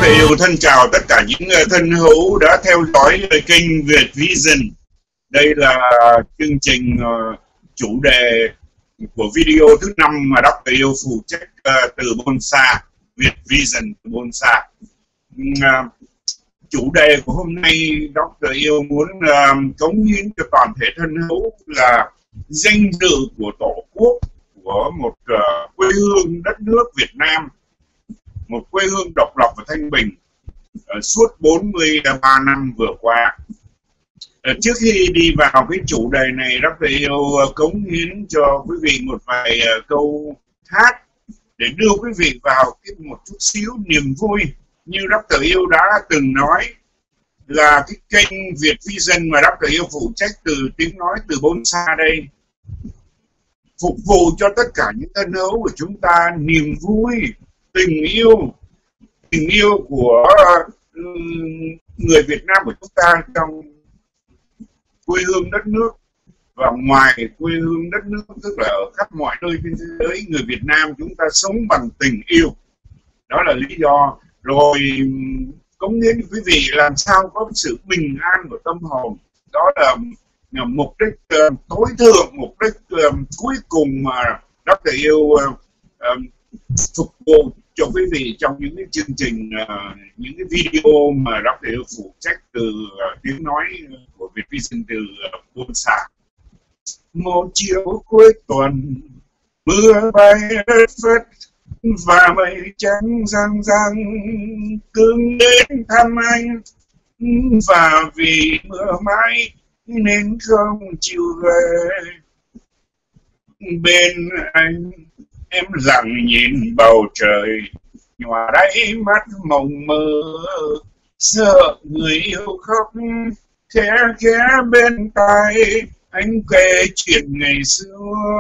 thầy yêu thân chào tất cả những thân hữu đã theo dõi kênh Việt Vision. Đây là chương trình chủ đề của video thứ 5 mà Dr. Yêu phụ trách từ Bonsa, Việt Vision từ Bonsa. Chủ đề của hôm nay Dr. Yêu muốn cống hiến cho toàn thể thân hữu là danh dự của Tổ quốc, của một quê hương đất nước Việt Nam, một quê hương độc lập và thanh bình suốt 43 năm vừa qua. Trước khi đi vào cái chủ đề này, Dr. Yêu cống hiến cho quý vị một vài câu hát để đưa quý vị vào một chút xíu niềm vui. Như Dr. Yêu đã từng nói là cái kênh Việt Vision mà Dr. Yêu phụ trách từ tiếng nói từ Bonsa đây, phục vụ cho tất cả những thân hữu của chúng ta niềm vui, tình yêu của người Việt Nam của chúng ta trong quê hương đất nước và ngoài quê hương đất nước, tức là ở khắp mọi nơi trên thế giới, người Việt Nam chúng ta sống bằng tình yêu. Đó là lý do. Rồi cống hiến quý vị làm sao có sự bình an của tâm hồn. Đó là mục đích tối thượng, mục đích cuối cùng mà Dr. Yêu phục vụ cho quý vị trong những cái chương trình, những cái video mà Dr. Yêu phụ trách từ tiếng nói của Việt Vision từ Bonsa. Một chiều cuối tuần, mưa bay đất phất và mây trắng răng răng, cưng đến thăm anh và vì mưa mãi nên không chịu về. Bên anh em lặng nhìn bầu trời, nhòa đáy mắt mộng mơ, sợ người yêu khóc khẽ khẽ bên tai. Anh kể chuyện ngày xưa,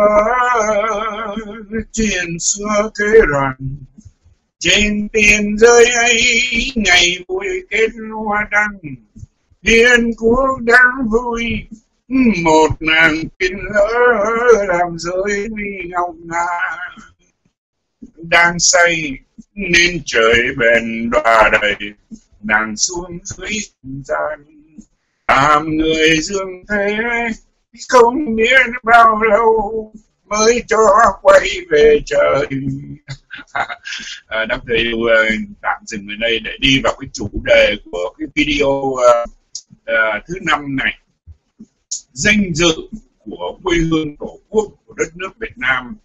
chuyện xưa kể rằng trên tiền rơi ấy, ngày vui kết hoa đăng, hiền cuộc đáng vui, một nàng kinh lỡ làm rơi mi ngọc ngà. Đang say nên trời bèn đọa đầy, nàng xuống dưới gian làm người dương thế, không biết bao lâu mới cho quay về trời. Dr. Yêu tạm dừng ở đây để đi vào cái chủ đề của cái video thứ 5 này. Danh dự của quê hương Tổ quốc, của đất nước Việt Nam,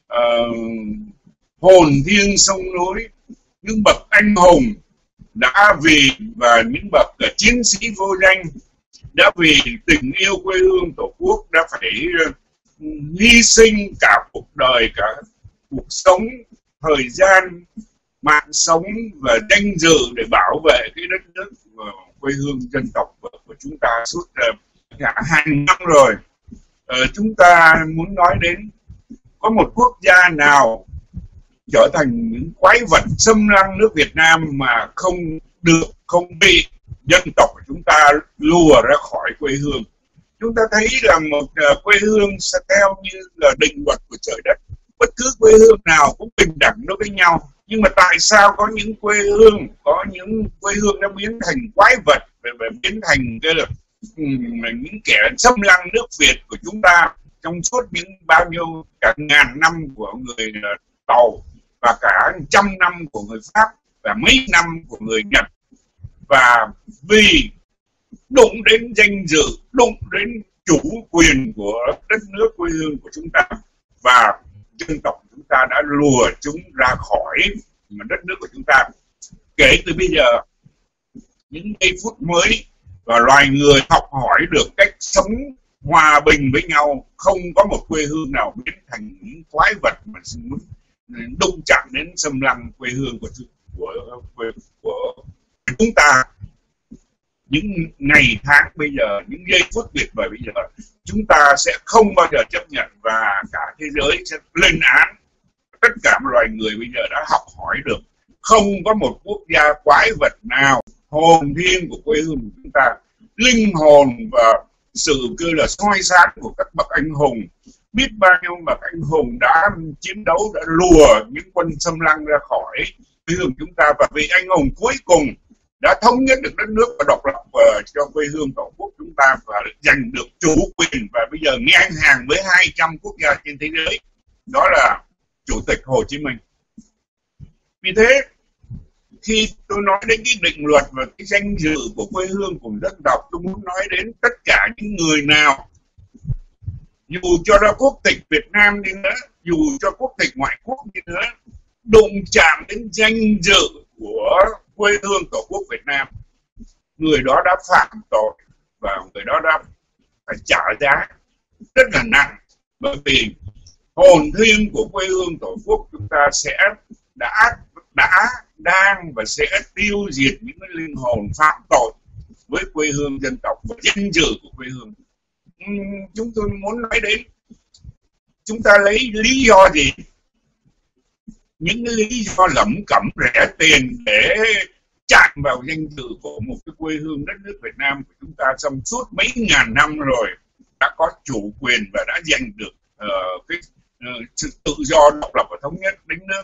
hồn thiêng sông núi, những bậc anh hùng đã vì, và những bậc chiến sĩ vô danh đã vì tình yêu quê hương Tổ quốc đã phải hy sinh cả cuộc đời, cả cuộc sống, thời gian, mạng sống và danh dự để bảo vệ cái đất nước quê hương dân tộc của chúng ta suốt cả hàng năm rồi. Chúng ta muốn nói đến có một quốc gia nào trở thành những quái vật xâm lăng nước Việt Nam mà không bị dân tộc của chúng ta lùa ra khỏi quê hương. Chúng ta thấy là một quê hương sẽ theo như là định luật của trời đất. Bất cứ quê hương nào cũng bình đẳng đối với nhau. Nhưng mà tại sao có những quê hương đã biến thành quái vật, và biến thành những kẻ xâm lăng nước Việt của chúng ta trong suốt những bao nhiêu cả ngàn năm của người Tàu và cả trăm năm của người Pháp và mấy năm của người Nhật. Và vì đụng đến danh dự, đụng đến chủ quyền của đất nước quê hương của chúng ta và dân tộc của chúng ta đã lùa chúng ra khỏi đất nước của chúng ta. Kể từ bây giờ, những giây phút mới và loài người học hỏi được cách sống hòa bình với nhau, không có một quê hương nào biến thành những quái vật mà muốn đụng chạm đến xâm lăng quê hương của chúng ta. Những ngày tháng bây giờ, những giây phút tuyệt vời bây giờ, chúng ta sẽ không bao giờ chấp nhận, và cả thế giới sẽ lên án. Tất cả loài người bây giờ đã học hỏi được không có một quốc gia quái vật nào hồn thiêng của quê hương của chúng ta, linh hồn và sự soi sáng của các bậc anh hùng. Biết bao nhiêu bậc anh hùng đã chiến đấu, đã lùa những quân xâm lăng ra khỏi quê hương chúng ta, và vị anh hùng cuối cùng đã thống nhất được đất nước và độc lập cho quê hương tổ quốc chúng ta, và giành được chủ quyền và bây giờ ngang hàng với 200 quốc gia trên thế giới, đó là Chủ tịch Hồ Chí Minh. Vì thế khi tôi nói đến cái định luật và cái danh dự của quê hương của dân tộc, tôi muốn nói đến tất cả những người nào dù cho ra quốc tịch Việt Nam đi nữa, dù cho quốc tịch ngoại quốc đi nữa, đụng chạm đến danh dự của quê hương tổ quốc Việt Nam, người đó đã phạm tội và người đó đã phải trả giá rất là nặng, bởi vì hồn thiêng của quê hương tổ quốc chúng ta sẽ đã đang và sẽ tiêu diệt những cái linh hồn phạm tội với quê hương dân tộc và danh dự của quê hương. Chúng tôi muốn nói đến, chúng ta lấy lý do gì, những cái lý do lẩm cẩm rẻ tiền để chạm vào danh dự của một cái quê hương đất nước Việt Nam của chúng ta trong suốt mấy ngàn năm rồi, đã có chủ quyền và đã giành được sự tự do, độc lập và thống nhất đất nước.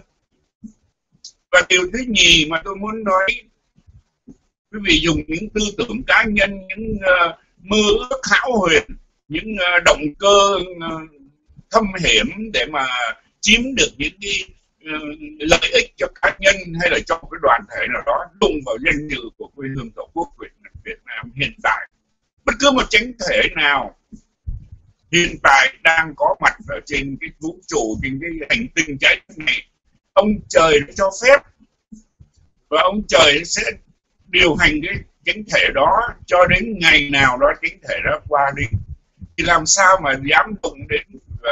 Và điều thứ nhì mà tôi muốn nói, quý vị dùng những tư tưởng cá nhân, những mơ ước hão huyền, những động cơ thâm hiểm để mà chiếm được những cái lợi ích cho cá nhân hay là cho cái đoàn thể nào đó, đụng vào danh dự của quê hương tổ quốc Việt Nam hiện tại. Bất cứ một chính thể nào hiện tại đang có mặt ở trên cái vũ trụ, trên cái hành tinh trái đất này, ông trời đã cho phép và ông trời sẽ điều hành cái chính thể đó cho đến ngày nào đó chính thể đó qua đi, thì làm sao mà dám đụng đến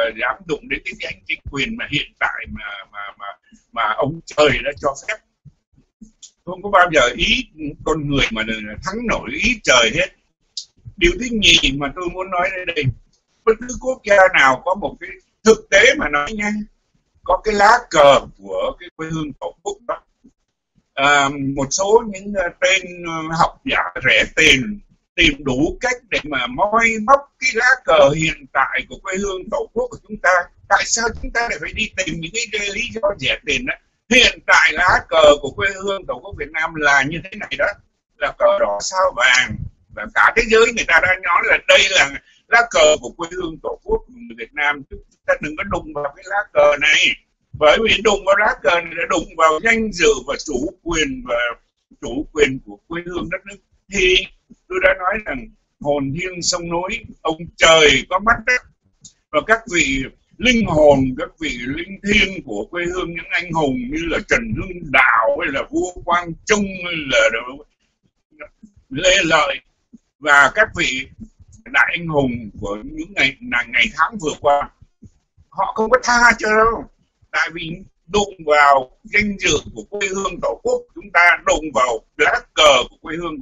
cái chính quyền mà hiện tại mà ông trời đã cho phép. Không có bao giờ ý con người mà thắng nổi ý trời hết. Điều thứ nhì mà tôi muốn nói đây, bất cứ quốc gia nào có một cái thực tế mà nói nha, có cái lá cờ của cái quê hương tổ quốc đó. Một số những tên học giả rẻ tiền tìm đủ cách để mà moi móc cái lá cờ hiện tại của quê hương tổ quốc của chúng ta. Tại sao chúng ta lại phải đi tìm những cái lý do rẻ tiền đó? Hiện tại lá cờ của quê hương tổ quốc Việt Nam là như thế này đó, là cờ đỏ sao vàng, và cả thế giới người ta đã nói là đây là lá cờ của quê hương tổ quốc Việt Nam. Chúng ta đừng có đụng vào cái lá cờ này, bởi vì đụng vào lá cờ này là đụng vào danh dự và chủ quyền của quê hương đất nước. Thì tôi đã nói rằng hồn thiêng sông núi, ông trời có mắt đó, và các vị linh hồn, các vị linh thiêng của quê hương những anh hùng như là Trần Hưng Đạo hay là vua Quang Trung hay là Lê Lợi và các vị đại anh hùng của những ngày tháng vừa qua, họ không có tha cho đâu, tại vì đụng vào danh dự của quê hương tổ quốc chúng ta, đụng vào lá cờ của quê hương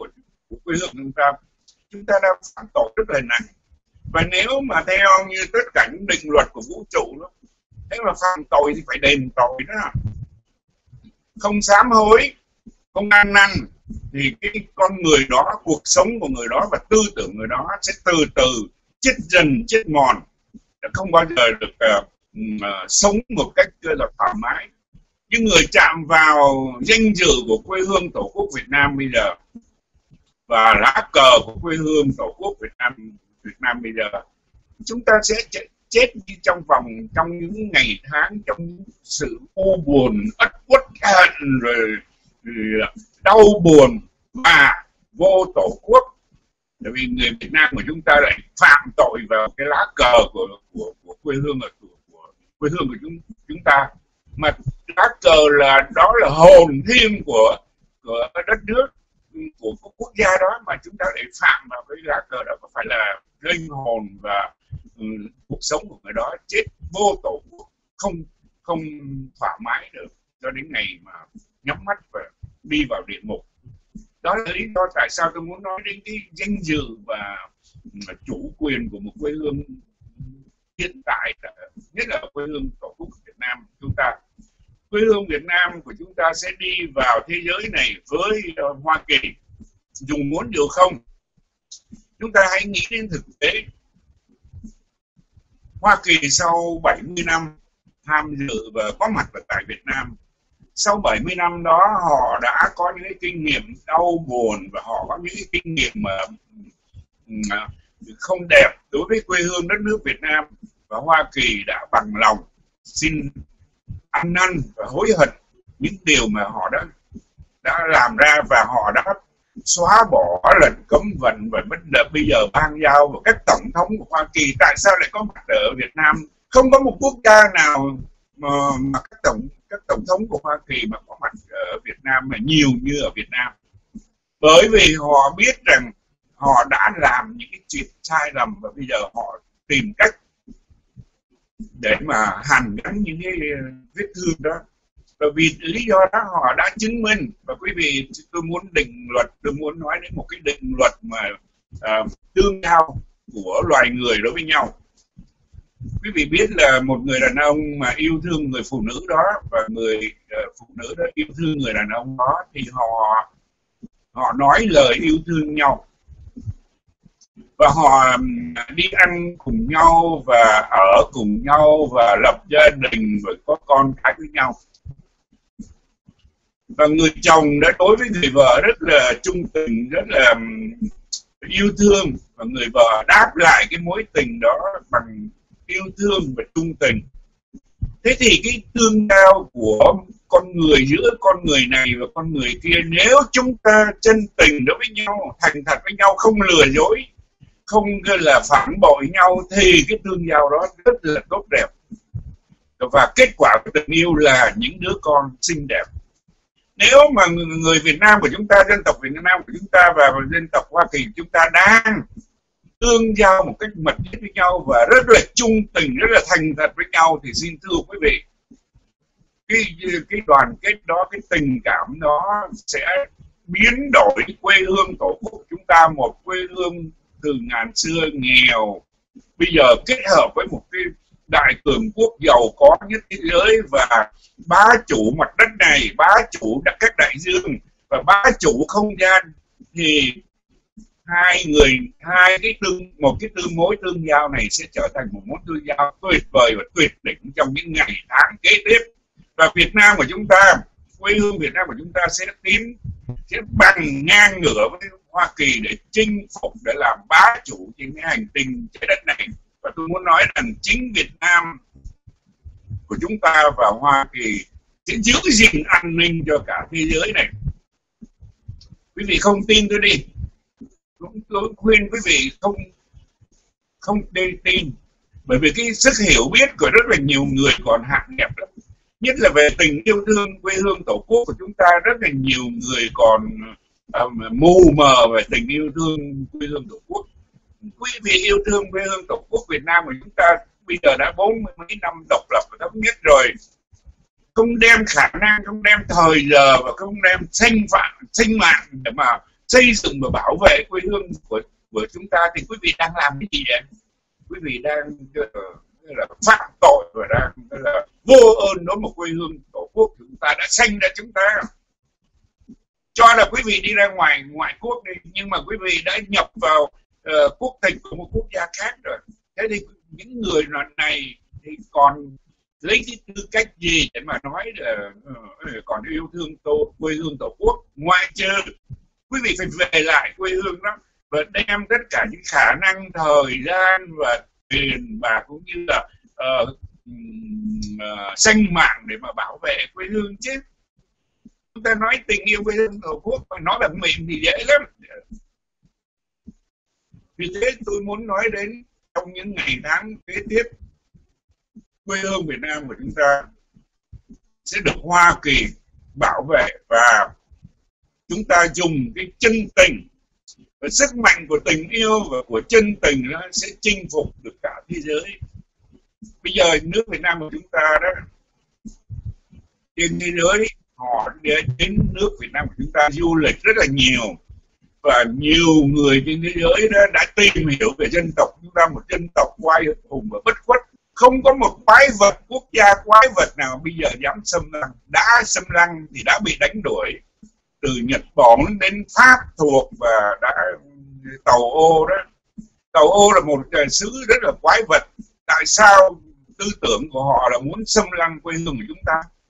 chúng ta đang phạm tội rất là nặng. Và nếu mà theo như tất cả những định luật của vũ trụ đó, nếu mà phạm tội thì phải đền tội đó, không sám hối, không ăn năn, thì cái con người đó, cuộc sống của người đó và tư tưởng người đó sẽ từ từ chết dần, chết mòn, không bao giờ được sống một cách là thoải mái. Những người chạm vào danh dự của quê hương tổ quốc Việt Nam bây giờ và lá cờ của quê hương tổ quốc Việt Nam bây giờ, chúng ta sẽ chết trong những ngày tháng, trong những sự u buồn, uất hận rồi đau buồn và vô tổ quốc. Bởi vì người Việt Nam của chúng ta lại phạm tội vào cái lá cờ của quê hương của chúng ta, mà lá cờ đó là hồn thiêng của đất nước, của quốc gia đó, mà chúng ta lại phạm vào cái lá cờ đó, có phải là linh hồn và cuộc sống của người đó chết vô tổ quốc, không thoải mái được cho đến ngày mà nhắm mắt và đi vào địa ngục. Đó là lý do tại sao tôi muốn nói đến cái danh dự và chủ quyền của một quê hương hiện tại, nhất là quê hương tổ quốc Việt Nam chúng ta. Quê hương Việt Nam của chúng ta sẽ đi vào thế giới này với Hoa Kỳ, dù muốn dù không. Chúng ta hãy nghĩ đến thực tế, Hoa Kỳ sau 70 năm tham dự và có mặt ở tại Việt Nam sau 70 năm đó họ đã có những cái kinh nghiệm đau buồn và họ có những cái kinh nghiệm mà không đẹp đối với quê hương đất nước Việt Nam, và Hoa Kỳ đã bằng lòng xin ăn năn và hối hận những điều mà họ đã làm ra, và họ đã xóa bỏ lệnh cấm vận và bây giờ ban giao vào các tổng thống của Hoa Kỳ. Tại sao lại có mặt ở Việt Nam? Không có một quốc gia nào mà các tổng thống của Hoa Kỳ mà có mặt ở Việt Nam mà nhiều như ở Việt Nam, bởi vì họ biết rằng họ đã làm những cái chuyện sai lầm và bây giờ họ tìm cách để mà hàn gắn những cái vết thương đó. Và vì lý do đó họ đã chứng minh. Và quý vị, tôi muốn nói đến một cái định luật mà tương giao của loài người đối với nhau. Quý vị biết là một người đàn ông mà yêu thương người phụ nữ đó, và người phụ nữ đó yêu thương người đàn ông đó, thì họ nói lời yêu thương nhau, và họ đi ăn cùng nhau và ở cùng nhau và lập gia đình và có con cái với nhau. Và người chồng đã đối với người vợ rất là trung tình, rất là yêu thương, và người vợ đáp lại cái mối tình đó bằng yêu thương và trung tình. Thế thì cái tương giao của con người giữa con người này và con người kia, nếu chúng ta chân tình đối với nhau, thành thật với nhau, không lừa dối, không là phản bội nhau, thì cái tương giao đó rất là tốt đẹp. Và kết quả của tình yêu là những đứa con xinh đẹp. Nếu mà người Việt Nam của chúng ta, dân tộc Việt Nam của chúng ta và dân tộc Hoa Kỳ của chúng ta đang tương giao một cách mật thiết với nhau và rất là trung tình, rất là thành thật với nhau, thì xin thưa quý vị, cái đoàn kết đó, cái tình cảm đó sẽ biến đổi quê hương tổ quốc chúng ta, một quê hương từ ngàn xưa nghèo, bây giờ kết hợp với một cái đại cường quốc giàu có nhất thế giới và bá chủ mặt đất này, bá chủ các đại dương và bá chủ không gian, thì một cái mối tương giao này sẽ trở thành một mối tương giao tuyệt vời và tuyệt đỉnh trong những ngày tháng kế tiếp. Và Việt Nam của chúng ta, quê hương Việt Nam của chúng ta sẽ bằng ngang ngửa với Hoa Kỳ để chinh phục, để làm bá chủ trên cái hành tinh trái đất này. Và tôi muốn nói rằng chính Việt Nam của chúng ta và Hoa Kỳ sẽ giữ gìn an ninh cho cả thế giới này. Quý vị không tin tôi đi, tôi khuyên quý vị không nên tin, bởi vì cái sức hiểu biết của rất là nhiều người còn hạn hẹp lắm. Nhất là về tình yêu thương quê hương tổ quốc của chúng ta, rất là nhiều người còn mù mờ về tình yêu thương quê hương tổ quốc. Quý vị yêu thương quê hương tổ quốc Việt Nam của chúng ta bây giờ đã 40 mấy năm độc lập và thống nhất rồi, không đem khả năng, không đem thời giờ và không đem sinh mạng để mà xây dựng và bảo vệ quê hương của chúng ta, thì quý vị đang làm cái gì vậy? Quý vị đang là phạm tội và đang là vô ơn đối một quê hương tổ quốc chúng ta đã sanh ra chúng ta. Cho là quý vị đi ra ngoại quốc đi, nhưng mà quý vị đã nhập vào quốc tịch của một quốc gia khác rồi. Thế thì những người này thì còn lấy cái tư cách gì để mà nói là còn yêu thương quê hương tổ quốc, ngoại trừ quý vị phải về lại quê hương đó và đem tất cả những khả năng, thời gian và tiền bạc cũng như là sinh mạng để mà bảo vệ quê hương chứ. Chúng ta nói tình yêu quê hương tổ quốc mà nói là mình thì dễ lắm. Vì thế tôi muốn nói đến trong những ngày tháng kế tiếp, quê hương Việt Nam của chúng ta sẽ được Hoa Kỳ bảo vệ, và chúng ta dùng cái chân tình và sức mạnh của tình yêu và của chân tình nó sẽ chinh phục được cả thế giới. Bây giờ nước Việt Nam của chúng ta đó, trên thế giới họ đến nước Việt Nam của chúng ta du lịch rất là nhiều, và nhiều người trên thế giới đó đã tìm hiểu về dân tộc chúng ta, một dân tộc oai hùng và bất khuất. Không có một quái vật, quốc gia quái vật nào bây giờ dám xâm lăng. Đã xâm lăng thì đã bị đánh đuổi, từ Nhật Bản đến Pháp thuộc, và đã Tàu Ô đó. Tàu Ô là một xứ rất là quái vật. Tại sao tư tưởng của họ là muốn xâm lăng quê hương của chúng ta?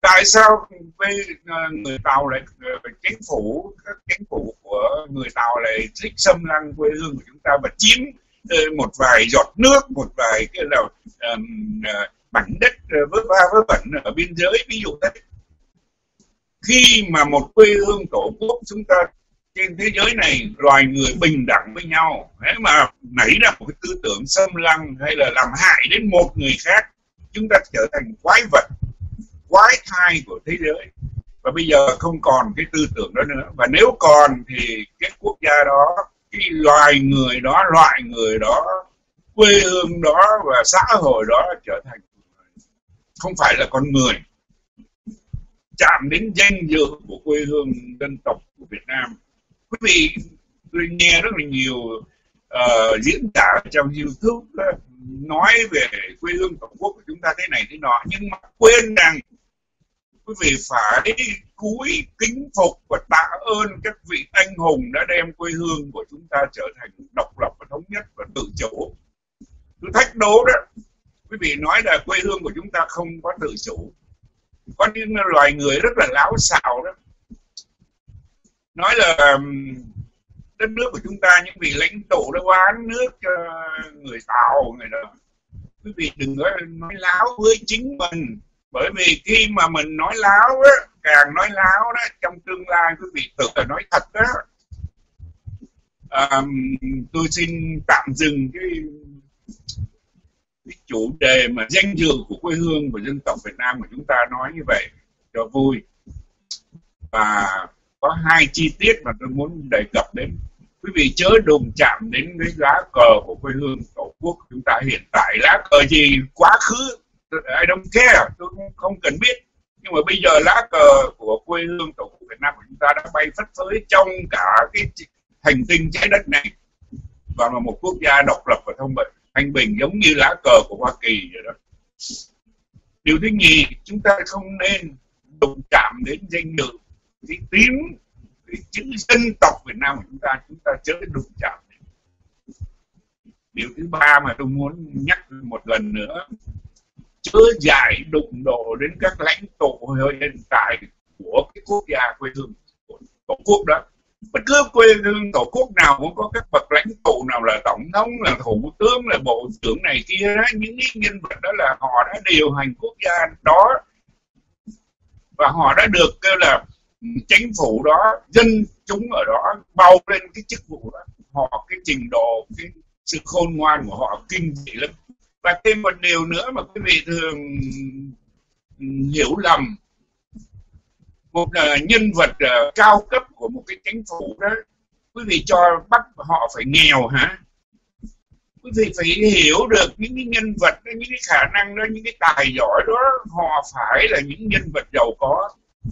tại sao người Tàu lại chính phủ, các chính phủ của người Tàu lại thích xâm lăng quê hương của chúng ta và chiếm một vài giọt nước, một vài cái là mảnh đất vớ va vớ vẩn ở biên giới, ví dụ thế. Khi mà một quê hương tổ quốc chúng ta trên thế giới này loài người bình đẳng với nhau, thế mà nảy ra một cái tư tưởng xâm lăng hay là làm hại đến một người khác, chúng ta trở thành quái vật, quái thai của thế giới. Và bây giờ không còn cái tư tưởng đó nữa, và nếu còn thì cái quốc gia đó, cái loài người đó, quê hương đó và xã hội đó trở thành không phải là con người, chạm đến danh dự của quê hương dân tộc của Việt Nam. Quý vị, tôi nghe rất là nhiều diễn tả trong YouTube đó, nói về quê hương tổ quốc của chúng ta thế này thế nọ, nhưng mà quên rằng quý vị phải cúi kính phục và tạ ơn các vị anh hùng đã đem quê hương của chúng ta trở thành độc lập và thống nhất và tự chủ. Tôi thách đố đó, quý vị nói là quê hương của chúng ta không có tự chủ. Có những loài người rất là láo xạo đó, nói là đất nước của chúng ta, những vị lãnh tụ đã bán nước cho người Tàu người đó. Quý vị đừng nói láo với chính mình, bởi vì khi mà mình nói láo á, càng nói láo đó, trong tương lai quý vị tưởng là nói thật đó. Tôi xin tạm dừng cái chủ đề mà danh dự của quê hương của dân tộc Việt Nam của chúng ta nói như vậy cho vui. Và có hai chi tiết mà tôi muốn đề cập đến. Quý vị chớ đụng chạm đến cái lá cờ của quê hương tổ quốc của chúng ta hiện tại. Lá cờ gì quá khứ I don't care, tôi không cần biết. Nhưng mà bây giờ lá cờ của quê hương tổ quốc Việt Nam của chúng ta đã bay phất phới trong cả cái hành tinh trái đất này, và là một quốc gia độc lập và thanh bình giống như lá cờ của Hoa Kỳ vậy đó. Điều thứ nhì, chúng ta không nên đụng chạm đến danh dự, cái tiếng, cái chữ dân tộc Việt Nam của chúng ta chớ đụng chạm. Điều thứ ba mà tôi muốn nhắc một lần nữa, chớ dại đụng độ đến các lãnh tụ hiện tại của cái quốc gia quê hương của tổ quốc đó. Bất cứ quê hương tổ quốc nào cũng có các bậc lãnh tụ, nào là tổng thống, là thủ tướng, là bộ trưởng này kia đó. Những nhân vật đó là họ đã điều hành quốc gia đó, và họ đã được kêu là chính phủ đó, dân chúng ở đó bầu lên cái chức vụ đó. Họ cái trình độ, cái sự khôn ngoan của họ kinh dị lắm. Và thêm một điều nữa mà quý vị thường hiểu lầm, một nhân vật cao cấp của một cái chính phủ đó, quý vị cho bắt họ phải nghèo hả? Quý vị phải hiểu được những cái nhân vật đó, những cái khả năng đó, những cái tài giỏi đó, họ phải là những nhân vật giàu có.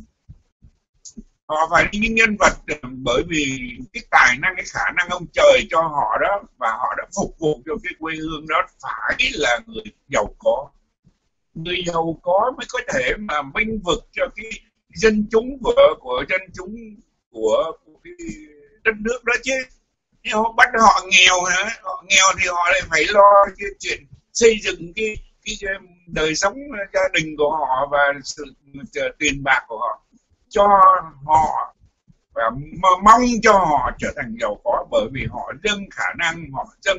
Họ phải là những nhân vật bởi vì cái tài năng, cái khả năng ông trời cho họ đó, và họ đã phục vụ cho cái quê hương đó, phải là người giàu có. Người giàu có mới có thể mà bênh vực cho cái dân chúng của dân chúng của cái đất nước đó chứ. Nhưng họ bắt họ nghèo hả? Họ nghèo thì họ lại phải lo cái chuyện xây dựng cái đời sống gia đình của họ và sự tiền bạc của họ cho họ, và mong cho họ trở thành giàu có, bởi vì họ dâng khả năng, họ dâng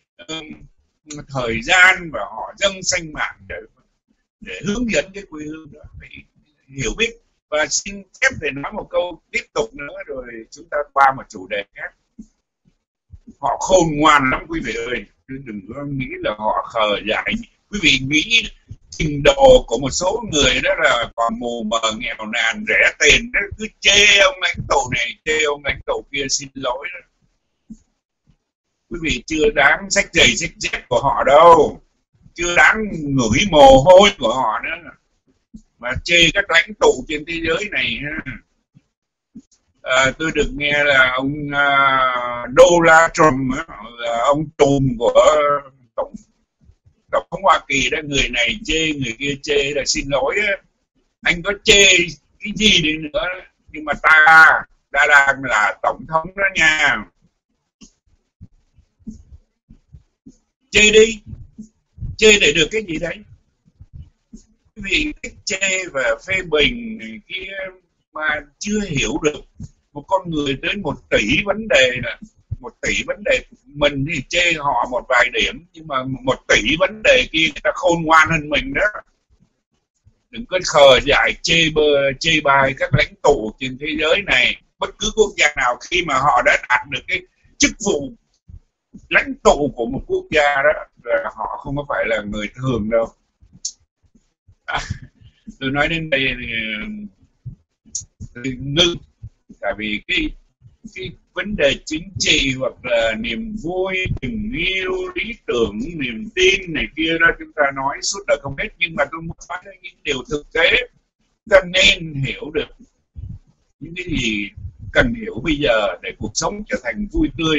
thời gian và họ dâng sinh mạng để hướng dẫn cái quê hương đó. Phải hiểu biết. Và xin phép để nói một câu tiếp tục nữa rồi chúng ta qua một chủ đề khác. Họ khôn ngoan lắm quý vị ơi, chứ đừng có nghĩ là họ khờ dại. Quý vị nghĩ trình độ của một số người đó là còn mù mờ, nghèo nàn, rẻ tiền đó, cứ chê ông lãnh tụ này, chê ông lãnh tụ kia, xin lỗi đó. Quý vị chưa đáng xách giày xách dép của họ đâu, chưa đáng ngửi mồ hôi của họ nữa mà chê các lãnh tụ trên thế giới này ha. Tôi được nghe là ông Donald Trump, ông trùm của tổng thống Hoa Kỳ đó, người này chê người kia chê, là xin lỗi đó. Anh có chê cái gì đi nữa, nhưng mà ta đang là tổng thống đó nha. Chê đi, chê để được cái gì đấy? Quý vị thích chê và phê bình này kia mà chưa hiểu được một con người tới 1 tỷ vấn đề, là 1 tỷ vấn đề. Mình thì chê họ một vài điểm, nhưng mà 1 tỷ vấn đề kia người ta khôn ngoan hơn mình đó. Đừng có khờ dại chê bai các lãnh tụ trên thế giới này. Bất cứ quốc gia nào khi mà họ đã đạt được cái chức vụ lãnh tụ của một quốc gia đó, là họ không có phải là người thường đâu. Tôi nói đến đây thì ngưng, tại vì cái vấn đề chính trị hoặc là niềm vui, tình yêu, lý tưởng, niềm tin này kia đó chúng ta nói suốt đời không hết, nhưng mà tôi muốn nói những điều thực tế ta nên hiểu được những cái gì cần hiểu bây giờ để cuộc sống trở thành vui tươi.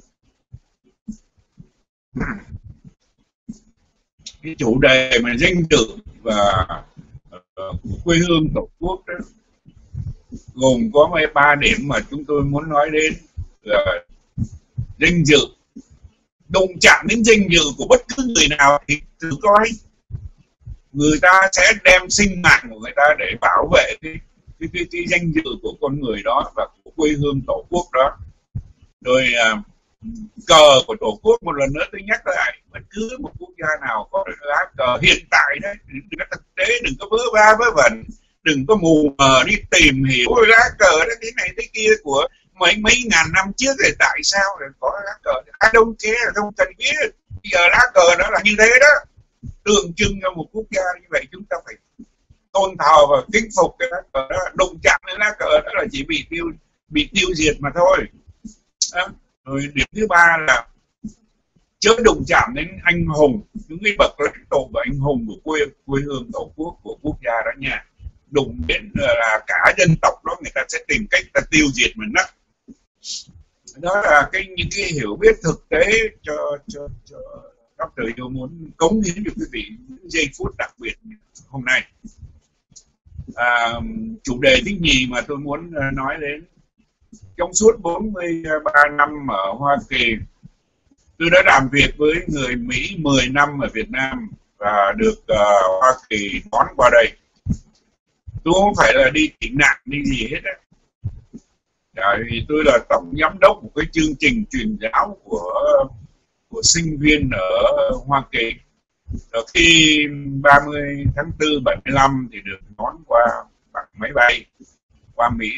Cái chủ đề mà danh dự và quê hương tổ quốc đó gồm có 3 điểm mà chúng tôi muốn nói đến. Là danh dự, đụng chạm đến danh dự của bất cứ người nào thì thử coi, người ta sẽ đem sinh mạng của người ta để bảo vệ cái danh dự của con người đó và của quê hương tổ quốc đó. Rồi cờ của tổ quốc, một lần nữa tôi nhắc lại, bất cứ một quốc gia nào có lá cờ hiện tại đấy, đừng có thực tế, đừng có vớ va vớ vẩn, đừng có mù mờ đi tìm hiểu lá cờ đó cái này cái kia của mấy ngàn năm trước thì tại sao lại có lá cờ. Ai don't care, không cần biết. Bây giờ lá cờ đó là như thế đó, tượng trưng cho một quốc gia như vậy, chúng ta phải tôn thờ và kính phục cái lá cờ đó. Đụng chạm đến lá cờ đó là chỉ bị tiêu diệt mà thôi. Rồi điểm thứ 3 là chớ đụng chạm đến anh hùng, những cái bậc lãnh tụ và anh hùng của quê hương tổ quốc của quốc gia đó nha. Đụng đến là cả dân tộc đó người ta sẽ tìm cách ta tiêu diệt mình đó. Đó là những cái hiểu biết thực tế cho Dr. Yêu muốn cống hiến cho quý vị những giây phút đặc biệt hôm nay. Chủ đề thứ nhì mà tôi muốn nói đến, trong suốt 43 năm ở Hoa Kỳ, tôi đã làm việc với người Mỹ 10 năm ở Việt Nam và được Hoa Kỳ đón qua đây. Tôi không phải là đi tị nạn đi gì hết á. Tại vì tôi là tổng giám đốc một cái chương trình truyền giáo của sinh viên ở Hoa Kỳ. Rồi khi 30 tháng 4 75 thì được đón qua bằng máy bay qua Mỹ.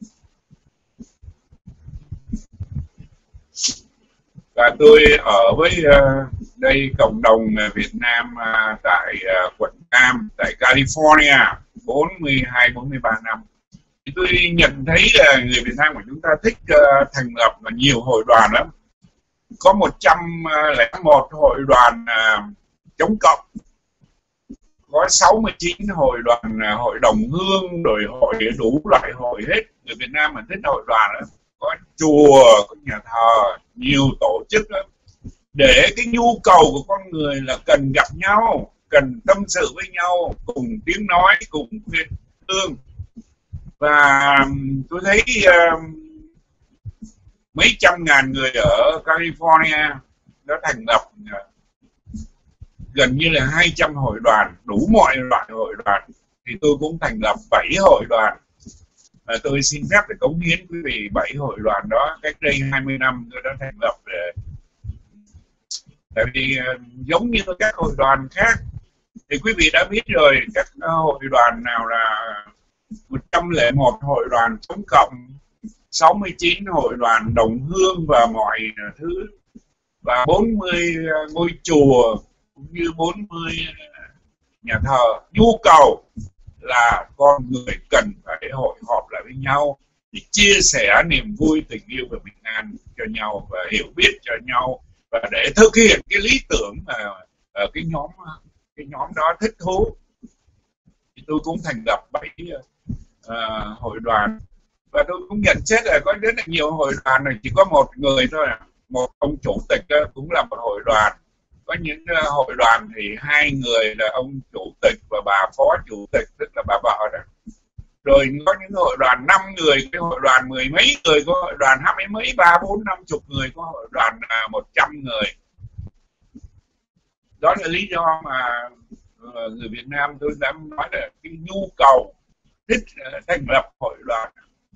Và tôi ở với đây cộng đồng Việt Nam tại quận Nam, tại California 42-43 năm. Thì tôi nhận thấy là người Việt Nam của chúng ta thích thành lập nhiều hội đoàn lắm. Có 101 hội đoàn chống cộng, có 69 hội đoàn hội đồng hương, rồi hội đủ loại hội hết. Người Việt Nam mà thích hội đoàn lắm. Có chùa, có nhà thờ, nhiều tổ chức lắm. Để cái nhu cầu của con người là cần gặp nhau, cần tâm sự với nhau, cùng tiếng nói, cùng khuyên thương. Và tôi thấy mấy trăm ngàn người ở California đã thành lập gần như là 200 hội đoàn, đủ mọi loại hội đoàn. Thì tôi cũng thành lập 7 hội đoàn. Và tôi xin phép để cống hiến quý vị 7 hội đoàn đó. Cách đây 20 năm tôi đã thành lập. Tại vì giống như các hội đoàn khác thì quý vị đã biết rồi, các hội đoàn nào là 101 hội đoàn chống cộng, 69 hội đoàn đồng hương và mọi thứ, và 40 ngôi chùa cũng như 40 nhà thờ. Nhu cầu là con người cần phải hội họp lại với nhau để chia sẻ niềm vui, tình yêu và bình an cho nhau và hiểu biết cho nhau, và để thực hiện cái lý tưởng mà cái nhóm đó thích thú. Thì tôi cũng thành lập 7 hội đoàn, và tôi cũng nhận xét là có rất là nhiều hội đoàn này chỉ có một người thôi, một ông chủ tịch cũng là một hội đoàn. Có những hội đoàn thì 2 người là ông chủ tịch và bà phó chủ tịch, tức là bà vợ đó. Rồi có những hội đoàn 5 người, cái hội đoàn 10 mấy người, có hội đoàn 20 mấy, 30, 40, 50 người, có hội đoàn 100 người. Đó là lý do mà người Việt Nam tôi dám nói là cái nhu cầu thích thành lập hội đoàn.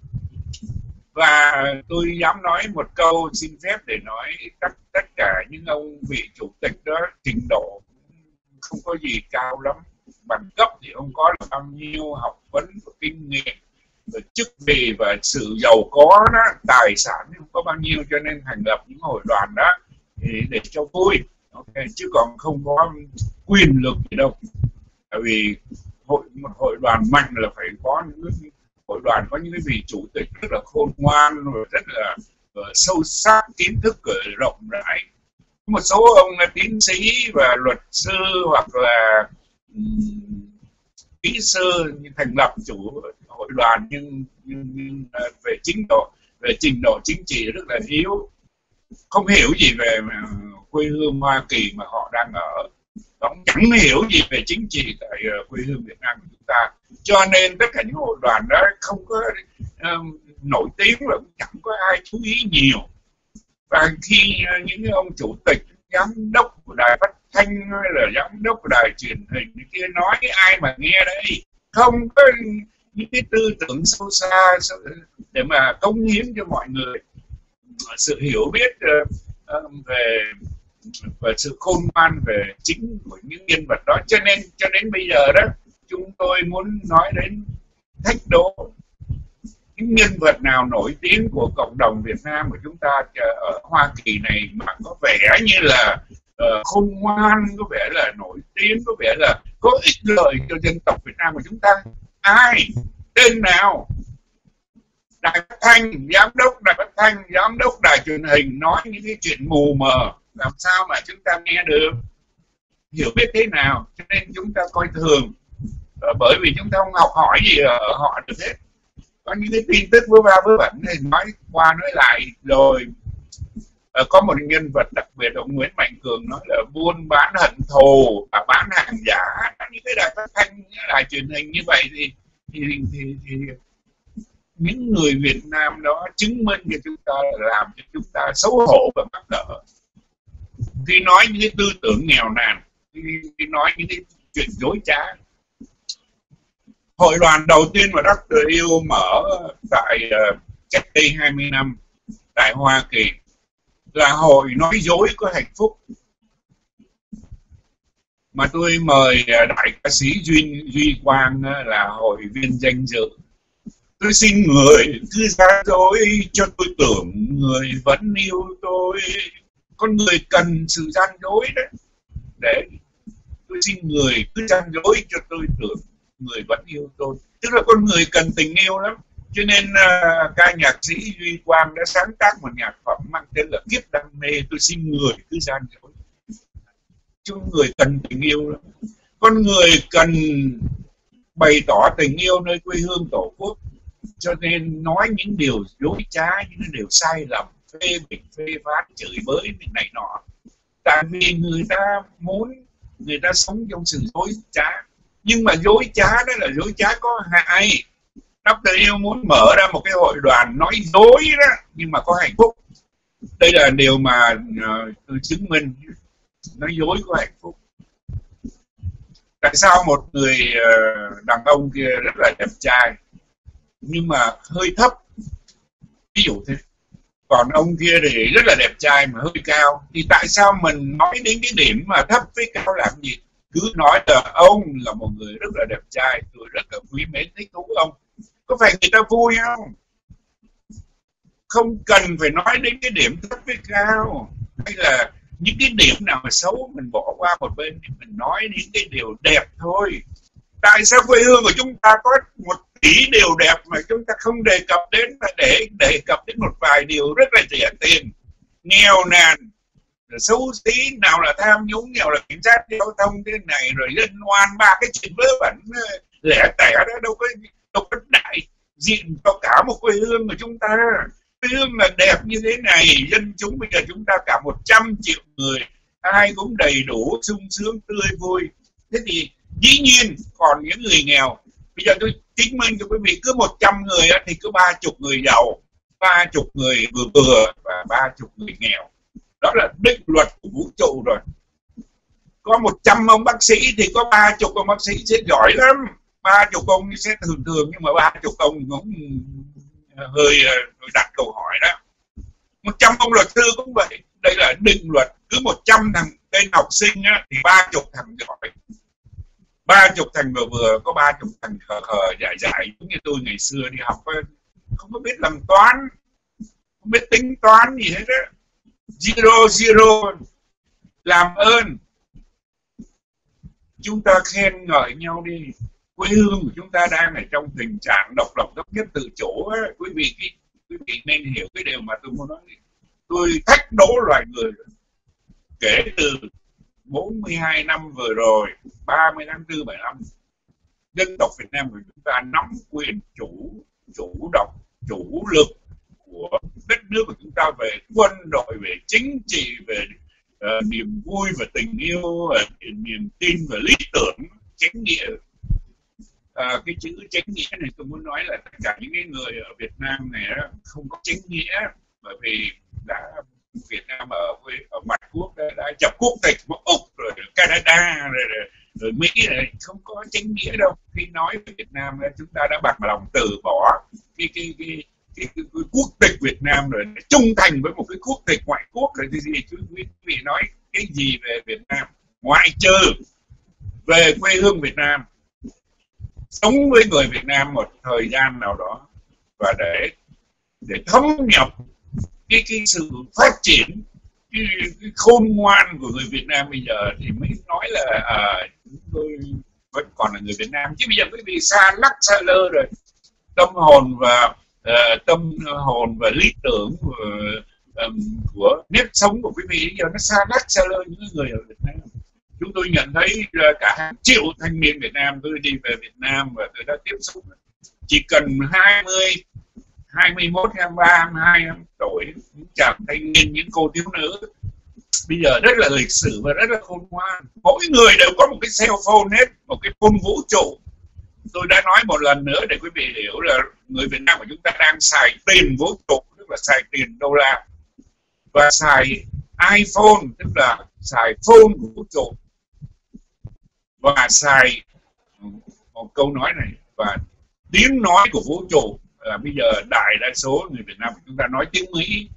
Và tôi dám nói một câu, xin phép để nói tất cả những ông vị chủ tịch đó trình độ không có gì cao lắm, bằng cấp thì không có là bao nhiêu, học vấn và kinh nghiệm và chức vị và sự giàu có đó, tài sản không có bao nhiêu, cho nên thành lập những hội đoàn đó thì để cho vui, okay, chứ còn không có quyền lực gì đâu. Tại vì một hội đoàn mạnh là phải có những hội đoàn có những cái vị chủ tịch rất là khôn ngoan, rồi rất là sâu sắc, kiến thức rộng rãi. Một số ông là tiến sĩ và luật sư hoặc là kỹ sư thành lập chủ hội đoàn nhưng về trình độ chính trị rất là yếu, không hiểu gì về quê hương Hoa Kỳ mà họ đang ở, cũng chẳng hiểu gì về chính trị tại quê hương Việt Nam của chúng ta. Cho nên tất cả những hội đoàn đó không có nổi tiếng và cũng chẳng có ai chú ý nhiều. Và khi những ông chủ tịch, giám đốc của đài phát thanh hay là giám đốc của đài truyền hình kia nói, ai mà nghe đây, không có những cái tư tưởng sâu xa để mà cống hiến cho mọi người sự hiểu biết về sự khôn ngoan về chính của những nhân vật đó. Cho đến bây giờ đó, chúng tôi muốn nói đến thách đố những nhân vật nào nổi tiếng của cộng đồng Việt Nam của chúng ta ở Hoa Kỳ này mà có vẻ như là khôn ngoan, có vẻ là nổi tiếng, có vẻ là có ích lợi cho dân tộc Việt Nam của chúng ta. Ai? Tên nào? Đài phát thanh, giám đốc đài phát thanh, giám đốc đài truyền hình nói những cái chuyện mù mờ, làm sao mà chúng ta nghe được, hiểu biết thế nào? Cho nên chúng ta coi thường, bởi vì chúng ta không học hỏi gì ở họ được hết. Có những cái tin tức vớ va vớ vẩn thì nói qua nói lại. Rồi có một nhân vật đặc biệt, ông Nguyễn Mạnh Cường nói là buôn bán hận thù và bán hàng giả. Những cái đài phát thanh, đài truyền hình như vậy thì những người Việt Nam đó chứng minh cho chúng ta, làm cho chúng ta xấu hổ và mắc cỡ. Khi nói những cái tư tưởng nghèo nàn, khi nói những cái chuyện dối trá. Hội đoàn đầu tiên mà Dr. Yêu mở tại cách đây 20 năm tại Hoa Kỳ là hội nói dối có hạnh phúc, mà tôi mời đại ca sĩ Duy Quang là hội viên danh dự. Tôi xin người cứ gian dối cho tôi tưởng người vẫn yêu tôi. Con người cần sự gian dối đấy. Để tôi xin người cứ gian dối cho tôi tưởng người vẫn yêu tôi. Tức là con người cần tình yêu lắm. Cho nên ca nhạc sĩ Duy Quang đã sáng tác một nhạc phẩm mang tên là Kiếp Đam Mê. Tôi xin người cứ gian dối. Con người cần tình yêu lắm. Con người cần bày tỏ tình yêu nơi quê hương tổ quốc. Cho nên nói những điều dối trá, những điều sai lầm, phê bình, phê phán, chửi bới này nọ. Tại vì người ta muốn, người ta sống trong sự dối trá. Nhưng mà dối trá đó là dối trá có hại. Dr. Yêu muốn mở ra một cái hội đoàn nói dối đó, nhưng mà có hạnh phúc. Đây là điều mà tôi chứng minh, nói dối có hạnh phúc. Tại sao một người đàn ông kia rất là đẹp trai nhưng mà hơi thấp, ví dụ thế, còn ông kia thì rất là đẹp trai mà hơi cao, thì tại sao mình nói đến cái điểm mà thấp với cao làm gì? Cứ nói là ông là một người rất là đẹp trai, tôi rất là quý mến thích thú ông, có phải người ta vui không? Không cần phải nói đến cái điểm thấp với cao, hay là những cái điểm nào mà xấu mình bỏ qua một bên, thì mình nói đến cái điều đẹp thôi. Tại sao quê hương của chúng ta có 1 tỷ điều đẹp mà chúng ta không đề cập đến, mà để đề cập đến một vài điều rất là rẻ tiền, nghèo nàn, xấu xí, nào là tham nhũng, nào là cảnh sát giao thông thế này, rồi dân oan, 3 cái chuyện vớ vẩn lẻ tẻ đó đâu có đại diện cho cả một quê hương của chúng ta. Quê hương là đẹp như thế này, dân chúng bây giờ chúng ta cả 100 triệu người, ai cũng đầy đủ, sung sướng, tươi vui. Thế thì dĩ nhiên còn những người nghèo. Bây giờ tôi chứng minh cho quý vị, cứ 100 người thì cứ 30 người giàu, 30 người vừa và 30 người nghèo. Đó là định luật của vũ trụ rồi. có 100 ông bác sĩ thì có 30 ông bác sĩ sẽ giỏi lắm, 30 ông sẽ thường thường, nhưng mà 30 ông cũng hơi đặt câu hỏi đó. 100 ông luật sư cũng vậy, đây là định luật, cứ 100 thằng tên học sinh á, thì 30 thằng giỏi, 30 thằng vừa có 30 thằng khờ dại giống như tôi ngày xưa đi học không có biết làm toán, không biết tính toán gì hết á, zero. Làm ơn chúng ta khen ngợi nhau đi, quê hương của chúng ta đang ở trong tình trạng độc lập thống nhất tự chủ á. Quý vị nên hiểu cái điều mà tôi muốn nói. Tôi thách đố loài người kể từ 42 năm vừa rồi, 30 tháng 4, 75, dân tộc Việt Nam của chúng ta nắm quyền chủ động, chủ lực của đất nước của chúng ta, về quân đội, về chính trị, về niềm vui và tình yêu, niềm tin và lý tưởng, chánh nghĩa. Cái chữ chánh nghĩa này tôi muốn nói là tất cả những cái người ở Việt Nam này không có chánh nghĩa, bởi vì Việt Nam ở mặt quốc đã chập quốc tịch Úc rồi Canada rồi Mỹ này, không có chánh nghĩa đâu. Khi nói về Việt Nam chúng ta đã bằng lòng từ bỏ cái quốc tịch Việt Nam rồi, trung thành với một cái quốc tịch ngoại quốc rồi thì gì. Quý vị nói cái gì về Việt Nam ngoại trừ về quê hương Việt Nam, sống với người Việt Nam một thời gian nào đó và để thấm nhập cái sự phát triển, cái khôn ngoan của người Việt Nam bây giờ, thì mới nói là chúng tôi vẫn còn là người Việt Nam. Chứ bây giờ quý vị xa lắc xa lơ rồi, tâm hồn và lý tưởng của nếp sống của quý vị giờ nó xa lắc xa lơ những người ở Việt Nam. Chúng tôi nhận thấy cả hàng triệu thanh niên Việt Nam, tôi đi về Việt Nam và tôi đã tiếp xúc, chỉ cần 20, 21, 23, 22 tuổi, những chàng thanh niên, những cô thiếu nữ bây giờ rất là lịch sử và rất là khôn ngoan. Mỗi người đều có một cái cell phone hết, một cái phone vũ trụ. Tôi đã nói một lần nữa để quý vị hiểu là người Việt Nam của chúng ta đang xài tiền vũ trụ, tức là xài tiền đô la, và xài iPhone, tức là xài phone của vũ trụ, và xài một câu nói này, và tiếng nói của vũ trụ là bây giờ đại đa số người Việt Nam của chúng ta nói tiếng Mỹ.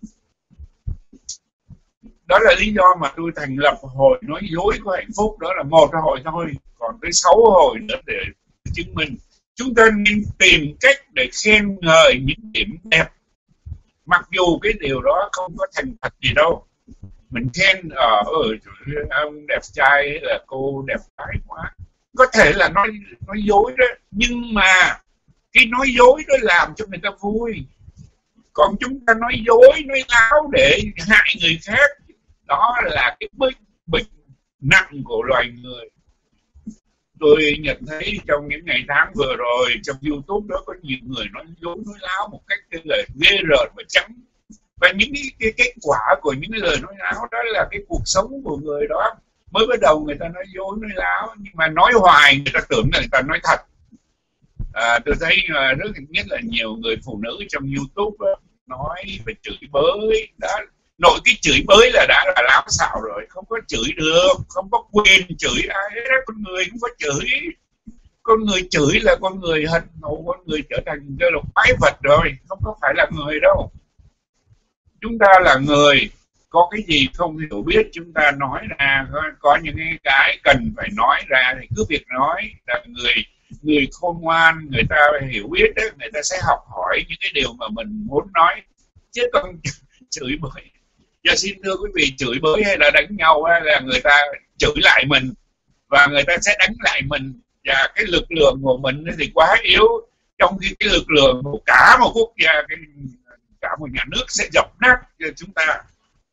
Đó là lý do mà tôi thành lập hội nói dối của hạnh phúc. Đó là một hội thôi, còn tới 6 hội nữa để chứng minh. Chúng ta nên tìm cách để khen ngợi những điểm đẹp, mặc dù cái điều đó không có thành thật gì đâu. Mình khen ông đẹp trai hay là cô đẹp gái quá, có thể là nói dối đó, nhưng mà cái nói dối đó làm cho người ta vui. Còn chúng ta nói dối, nói láo để hại người khác, đó là cái bệnh nặng của loài người. Tôi nhận thấy trong những ngày tháng vừa rồi trong YouTube đó có nhiều người nói dối, nói láo một cách là ghê rợn và trắng. Và những cái kết quả của những cái lời nói láo đó là cái cuộc sống của người đó. Mới bắt đầu người ta nói dối, nói láo, nhưng mà nói hoài người ta tưởng là người ta nói thật. Tôi thấy rất nhất là nhiều người phụ nữ trong YouTube đó, nói về chửi bới đó. Nội cái chửi bới là đã là láo xạo rồi, không có chửi được, không có quyền chửi ai hết. Con người cũng có chửi, con người chửi là con người hận thù, con người trở thành một quái vật rồi, không có phải là người đâu. Chúng ta là người, có cái gì không hiểu biết chúng ta nói ra, có những cái cần phải nói ra thì cứ việc nói. Là người khôn ngoan, người ta hiểu biết đó, người ta sẽ học hỏi những cái điều mà mình muốn nói, chứ còn chửi bới. Giờ xin thưa quý vị, chửi bới hay là đánh nhau hay là người ta chửi lại mình và người ta sẽ đánh lại mình, và cái lực lượng của mình thì quá yếu, trong khi cái lực lượng của cả một quốc gia, cả một nhà nước sẽ dập nát chúng ta.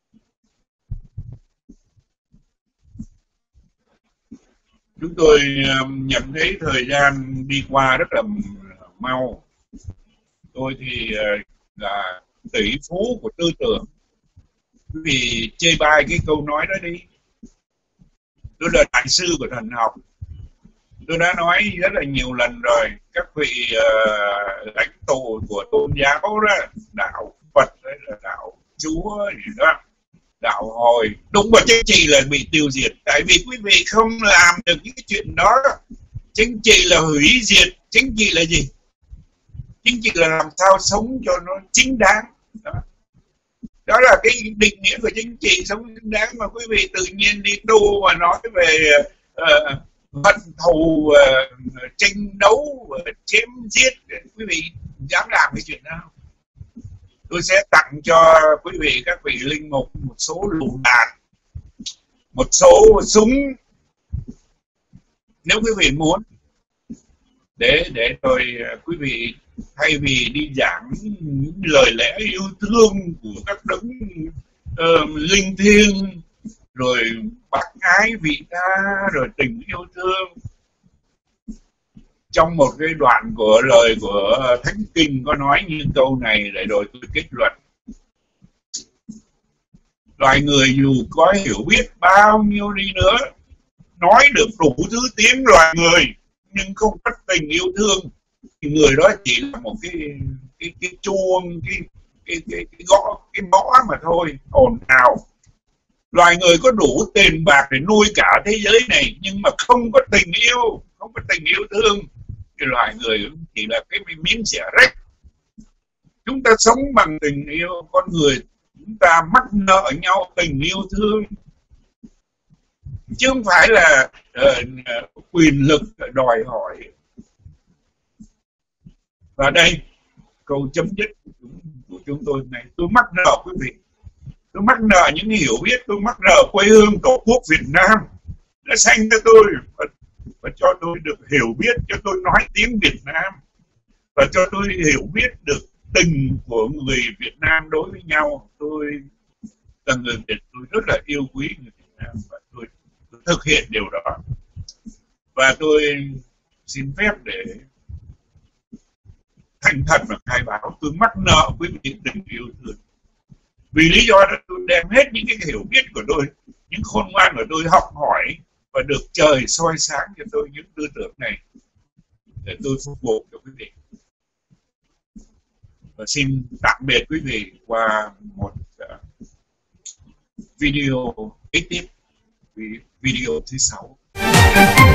Chúng tôi nhận thấy thời gian đi qua rất là mau. Tôi thì là tỷ phú của tư tưởng. Quý vị chê bai cái câu nói đó đi. Tôi là đại sư của thần học. Tôi đã nói rất là nhiều lần rồi. Các vị lãnh tụ của tôn giáo đó, đạo Phật hay là đạo Chúa gì đó, đạo hồi, đúng vào chính trị là bị tiêu diệt. Tại vì quý vị không làm được những cái chuyện đó. Chính trị là hủy diệt. Chính trị là gì? Chính trị là làm sao sống cho nó chính đáng. Đó là cái định nghĩa của chính trị, sống chính đáng. Mà quý vị tự nhiên đi tu và nói về hận thù, tranh đấu, chém giết, quý vị dám làm cái chuyện đó? Tôi sẽ tặng cho quý vị, các vị linh mục, một số lựu đạn, một số súng, nếu quý vị muốn, để tôi quý vị thay vì đi giảng những lời lẽ yêu thương của các đấng linh thiêng, rồi bác ái vị tha, rồi tình yêu thương. Trong một cái đoạn của lời của Thánh Kinh có nói như câu này, để rồi tôi kết luận. Loài người dù có hiểu biết bao nhiêu đi nữa, nói được đủ thứ tiếng loài người, nhưng không có tình yêu thương, thì người đó chỉ là một cái chuông, cái gõ, cái mõ mà thôi, ồn ào. Loài người có đủ tiền bạc để nuôi cả thế giới này, nhưng mà không có tình yêu, không có tình yêu thương, thì loài người chỉ là cái miếng xẻ rách. Chúng ta sống bằng tình yêu. Con người chúng ta mắc nợ nhau tình yêu thương, chứ không phải là quyền lực đòi hỏi. Và đây câu chấm dứt của chúng tôi này: tôi mắc nợ quý vị, tôi mắc nợ những hiểu biết, tôi mắc nợ quê hương tổ quốc Việt Nam đã sanh cho tôi và cho tôi được hiểu biết, cho tôi nói tiếng Việt Nam, và cho tôi hiểu biết được tình của người Việt Nam đối với nhau. Tôi là người Việt, tôi rất là yêu quý người Việt Nam, và tôi thực hiện điều đó. Và tôi xin phép để thành thật và khai báo tôi mắc nợ quý vị tình yêu thương. Vì lý do đó tôi đem hết những cái hiểu biết của tôi, những khôn ngoan của tôi, học hỏi và được trời soi sáng cho tôi những tư tưởng này để tôi phục vụ cho quý vị. Và xin tạm biệt quý vị qua một video kế tiếp, video thứ 6.